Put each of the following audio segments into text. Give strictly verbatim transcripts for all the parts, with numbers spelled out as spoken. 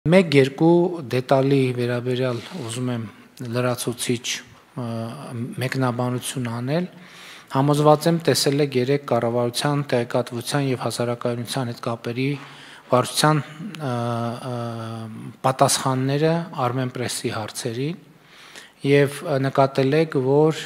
Մեկ-երկու դետալի վերաբերյալ ուզում եմ լրացուցիչ մեկնաբանություն անել, համոզված եմ տեսել եք երեք կառավարության տեղեկատվության և հասարակայնության հետ կապերի վարչության պատասխանները Armenpress-ի հարցերին և նկատել եք, որ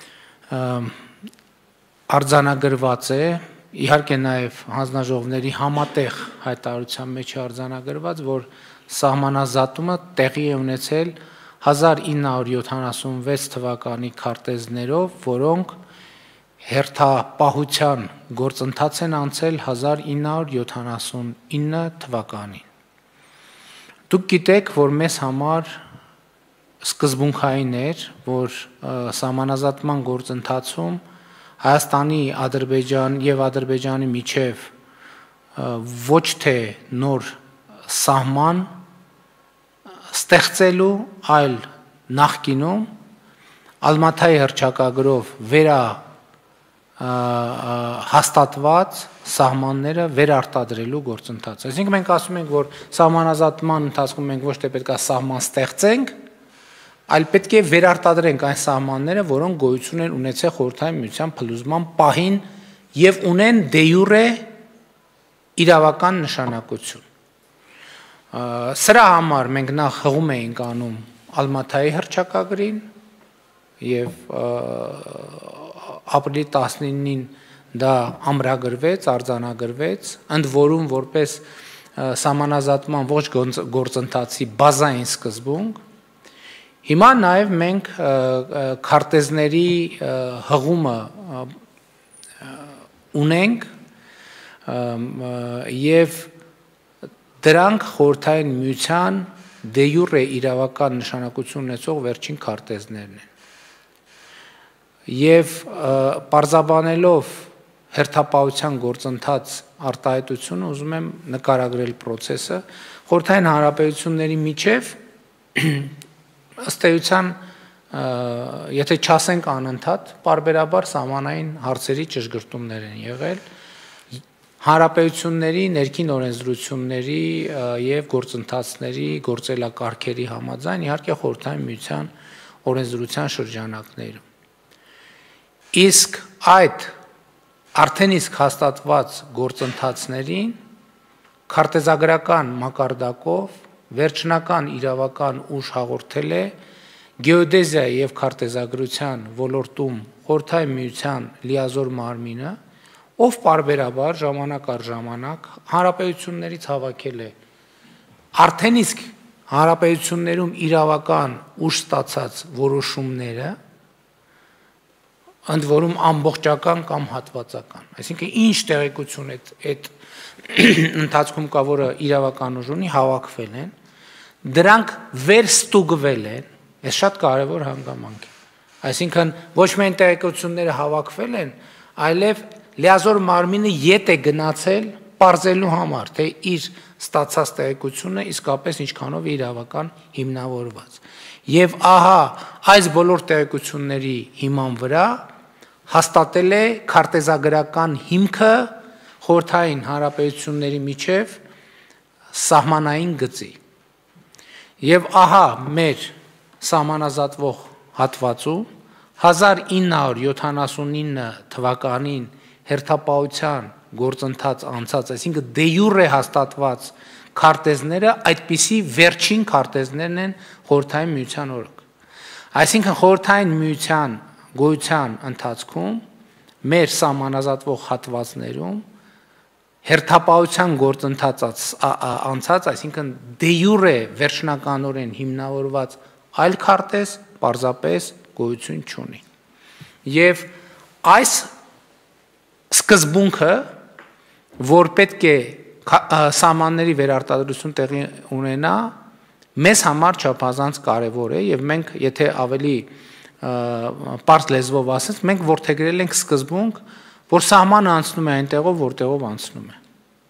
արձանագրված է, իհարկե նաև հանձնաժողովների համատեղ հայտարարության մեջ է արձանագրված, որ սահմանազատումը տեղի է ունեցել հազար ինը հարյուր յոթանասունվեց թվականի քարտեզներով, որոնք հերթապահության գործընթաց են անցել հազար ինը հարյուր յոթանասունինը թվականին։ Դուք գիտեք, որ մեզ համար սկզբունքային էր, որ սահմանազատման գործընթացում Հայաստանի Ադրբեջան և Ադրբեջանի միջև ոչ թե նոր սահման ստեղծելու, այլ նախկինում Ալմաթայի հռչակագրով վերա հաստատված սահմանները վերարտադրելու գործընթաց։ Այսինքն մենք ասում ենք, որ սահմանազատման ընթացքում մենք ոչ թե պետք է սահման ստեղծենք, այլ պետք է վերարտադրենք այն սահմանները, որոնք գոյություն են ունեցել Խորհրդային Միության փլուզման պահին և ունեն դե յուրե իրավական նշանակություն։ Սրա համար մենք նախ հղում էինք անում Ալմաթայի հռչակագրին և ապրիլի տասնինին դա ամրագրվեց, արձանագրվեց, ընդ որում որպես սահմանազատման ողջ գործընթացի բազային սկզբունք։ Հիմա նաև մենք քարտեզների հղումը ունենք և դրանք Խորհրդային Միության դե յուրե իրավական նշանակություն ունեցող վերջին քարտեզներն են։ Եվ պարզաբանելով հերթապահության գործընթաց արտահայտությունը ուզում եմ նկարագրել պրոցեսը, Խորհրդային Հանրապետությունների միջև ըստ էության, եթե չասենք անընդհատ, պարբերաբար սահմանային հարցերի ճշգրտումներ են եղել, հանրապետությունների ներքին օրենսդրությունների և գործընթացների գործելակարգերի համաձայն, իհարկե Խորհրդային Միության օրենսդրության շրջանակներում։ Իսկ այդ արդեն իսկ հաստատված գործընթացներին քարտեզագրական մակարդակով վերջնական իրավական ուժ հաղորդել է գեոդեզիայի և քարտեզագրության ոլորտում Խորհրդային Միության լիազոր մարմինը, ով պարբերաբար ժամանակ առ ժամանակ հանրապետություններից հավաքել է արդեն իսկ հանրապետություններում իրավական ուժ ստացած որոշումները, ընդ որում ամբողջական կամ հատվածական, այսինքն ինչ տեղեկություն այդ ընթացքում կա, որը իրավական ուժ ունի, հավաքվել են, դրանք վերստուգվել են, այս շատ կարևոր հանգամանք է, այսինքն ոչ միայն տեղեկությունները հավաքվել են, այլև լիազոր մարմինը ետ է գնացել պարզելու համար, թե իր ստացած տեղեկությունը իսկապես ինչքանով է իրավական հիմնավորված։ Եվ ահա այս բոլոր տեղեկությունների հիման վրա հաստատել է քարտեզագրական հիմքը Խորհրդային Հանրապետությունների միջև սահմանային գծի։ Եվ ահա մեր սահմանազատվող հատվածում հազար ինը հարյուր յոթանասունինը թվականին հերթապահության գործընթաց անցած, այսինքն դե յուրե հաստատված քարտեզները այդպիսի վերջին քարտեզներն են Խորհրդային Միության օրոք։ Այսինքն Խորհրդային Միության գոյության ընթացքում մեր սահմանազատվող հատվածներում հերթապահության գործընթաց անցած, այսինքն դե յուրե վերջնականորեն հիմնավորված այլ քարտեզ պարզապես գոյություն չունի։ Եվ այս սկզբունքը, որ պետք է սահմանների վերարտադրություն տեղի ունենա, մեզ համար չափազանց կարևոր է և մենք, եթե ավելի պարզ լեզվով ասած, մենք որդեգրել ենք սկզբունք, որ սահմանը անցնում է այնտեղով, որտեղով անցնում է։